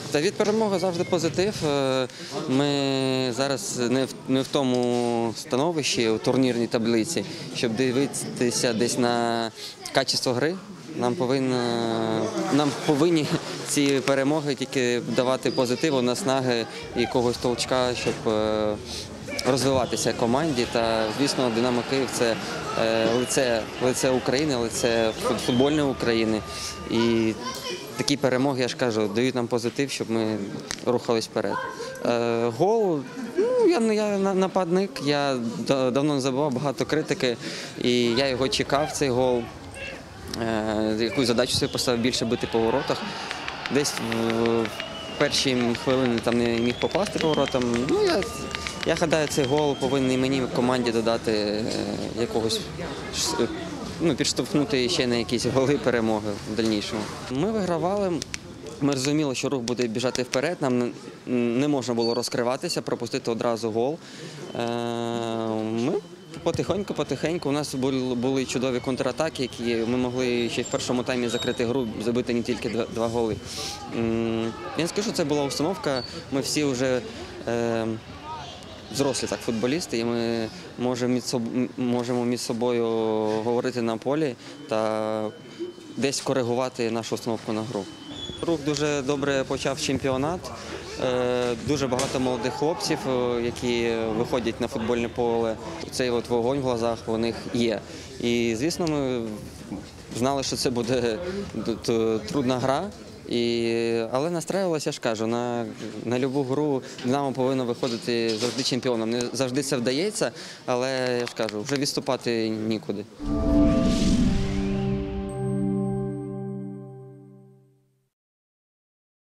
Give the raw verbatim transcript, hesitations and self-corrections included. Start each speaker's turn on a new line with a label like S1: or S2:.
S1: Та від перемоги завжди позитив. Ми зараз не в, не в тому становищі у турнірній таблиці, щоб дивитися десь на качество гри. Нам повинно, нам повинні ці перемоги тільки давати позитиву, наснаги і якогось толчка, щоб розвиватися команді. Та, звісно, Динамо Київ – це лице, лице України, лице футбольної України. І такі перемоги, я ж кажу, дають нам позитив, щоб ми рухались вперед. Е, гол, ну, я, я нападник, я давно не забував, багато критики, і я його чекав, цей гол. Е, якусь задачу собі поставив більше бити по воротах. Десь в перші хвилини там не міг попасти по воротам. Ну, я, я гадаю, цей гол повинен мені команді додати е, якогось, ну, підштовхнути ще на якісь голи перемоги в дальнішому. Ми вигравали, ми розуміли, що рух буде біжати вперед, нам не можна було розкриватися, пропустити одразу гол. Ми потихеньку-потихеньку, у нас були чудові контратаки, які ми могли ще в першому таймі закрити гру, забити не тільки два, два голи. Я не скажу, що це була установка, ми всі вже взрослі так, футболісти, і ми можемо між собою, можемо між собою говорити на полі та десь коригувати нашу установку на гру. Рух дуже добре почав чемпіонат, дуже багато молодих хлопців, які виходять на футбольне поле. Цей от вогонь в глазах у них є. І, звісно, ми знали, що це буде трудна гра. І, але настраювалася, я ж кажу, на, на любу гру Динамо повинно виходити завжди чемпіоном. Не завжди це вдається, але я ж кажу, вже відступати нікуди.